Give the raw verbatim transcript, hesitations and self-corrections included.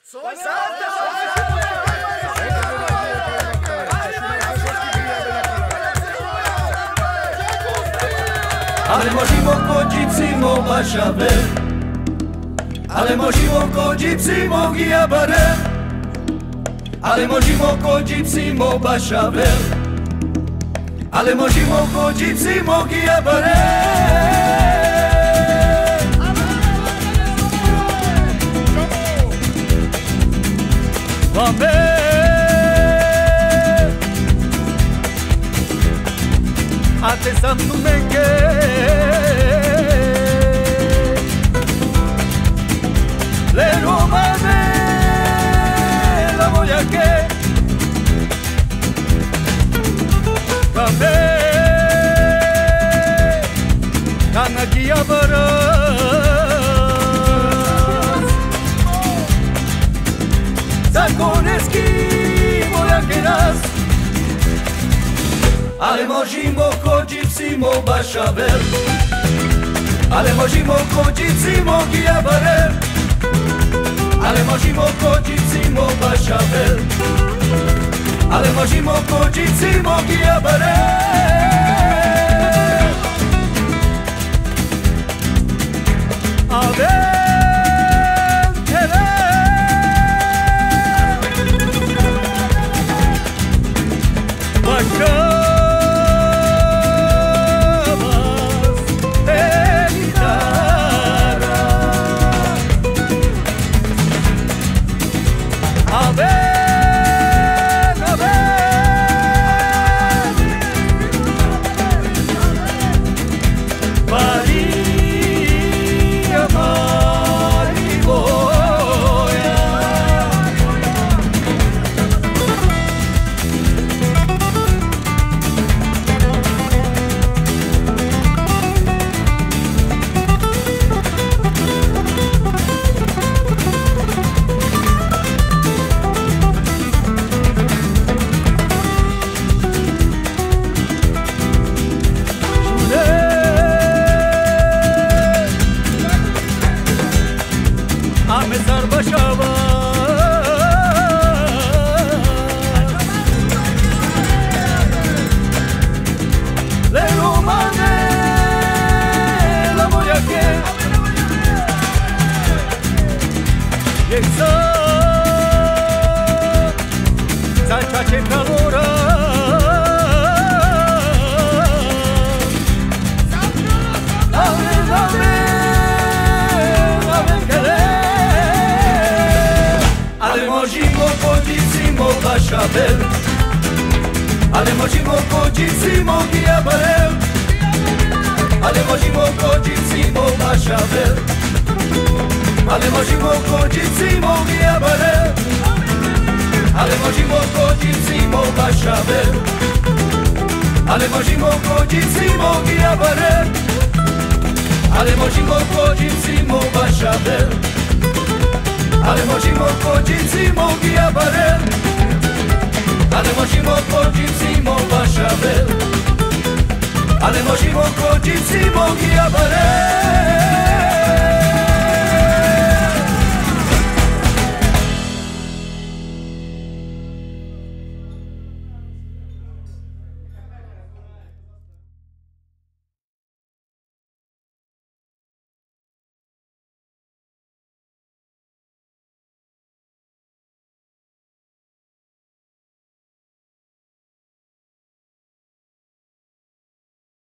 Ale možimo ko Gypsimo bašave, ale možimo ko Gypsimo giabare, ale možimo ko Gypsimo bašave, ale možimo ko Gypsimo giabare. Vabbè, a te sanno me che le romane la voglia che vabbè, canna chi avrà zakoneski moja che raz. Ale možimo ko Gypsimo bašaver, ale možimo ko Gypsimo giabare, ale možimo ko Gypsimo bašaver, ale možimo ko Gypsimo giabare. Ave ale možimo ko Gypsimo giabare, ale možimo ko Gypsimo bašaver, ale možimo ko Gypsimo giabare, ale možimo ko Gypsimo bašaver, ale možimo ko Gypsimo giabare, ale možimo ko Gypsimo bašaver, ale možimo ko Gypsimo giabare, ale možimo ko Gypsimo bašaver, ale možimo ko Gypsimo giabare.